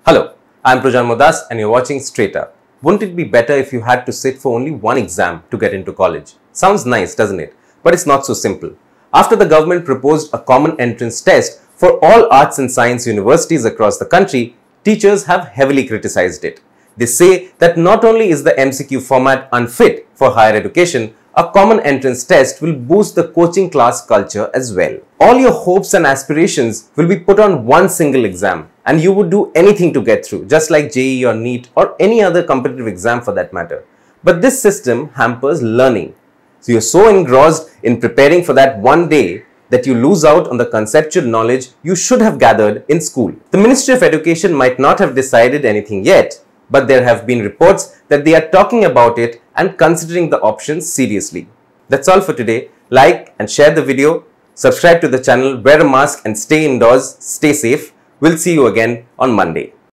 Hello, I'm Prajan Modas and you're watching Straight Up. Wouldn't it be better if you had to sit for only one exam to get into college? Sounds nice, doesn't it? But it's not so simple. After the government proposed a common entrance test for all arts and science universities across the country, teachers have heavily criticized it. They say that not only is the MCQ format unfit for higher education, a common entrance test will boost the coaching class culture as well. All your hopes and aspirations will be put on one single exam and you would do anything to get through, just like JEE or NEET or any other competitive exam for that matter. But this system hampers learning. So you're so engrossed in preparing for that one day that you lose out on the conceptual knowledge you should have gathered in school. The Ministry of Education might not have decided anything yet, but there have been reports that they are talking about it and considering the options seriously. That's all for today. Like and share the video, subscribe to the channel, wear a mask and stay indoors, stay safe. We'll see you again on Monday.